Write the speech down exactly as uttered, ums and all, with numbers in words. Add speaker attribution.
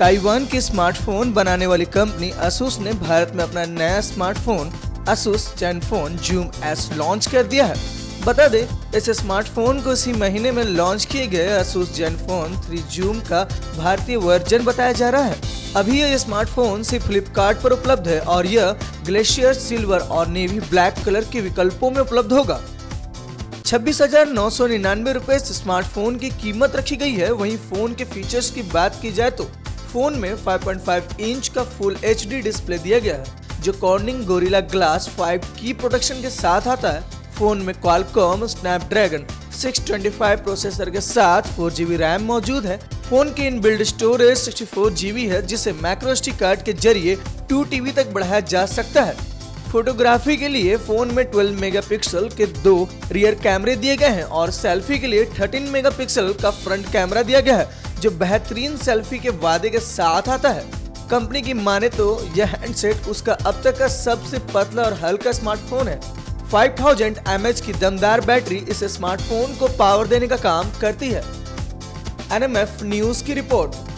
Speaker 1: Taiwan की smartphone बनाने वाली कंपनी Asus ने भारत में अपना नया smartphone Asus Zenfone Zoom S launch कर दिया है। बता दें, इस स्मार्टफोन को इसी महीने में लॉन्च किए गए Asus Zenfone थ्री Zoom का भारतीय वर्जन बताया जा रहा है। अभी यह स्मार्टफोन सिर्फ फ्लिपकार्ट पर उपलब्ध है और यह ग्लेशियर सिल्वर और नेवी ब्लैक कलर के विकल्पों में उपलब्ध होगा। छब्बीस हजार नौ सौ निन्यानवे रुपए इस स्मार्टफोन की कीमत रखी गई है। वहीं फोन के फीचर्स की बात की जाए तो फोन में पाँच पॉइंट पाँच इंच का फुल एच डी डिस्प्ले दिया गया है, जो कॉर्निंग गोरिल्ला ग्लास फाइव की प्रोटेक्शन के साथ आता है। फोन में Qualcomm Snapdragon six twenty five processor के साथ फोर जी बी रैम मौजूद है। फोन की inbuilt storage sixty four G B है, जिसे माइक्रो एस डी कार्ड के जरिए टू टी बी तक बढ़ाया जा सकता है। फोटोग्राफी के लिए फोन में बारह मेगापिक्सल के दो रियर कैमरे दिए गए हैं और सेल्फी के लिए तेरह मेगापिक्सल का फ्रंट कैमरा दिया गया है, जो बेहतरीन सेल्फी के वादे के साथ आता है। कंपनी की माने तो यह हैंडसेट उसका अब तक का सबसे पतला और हल्का स्मार्टफोन है। पाँच हज़ार एम एच की दमदार बैटरी इस स्मार्टफोन को पावर देने का काम करती है। एन एम एफ न्यूज की रिपोर्ट।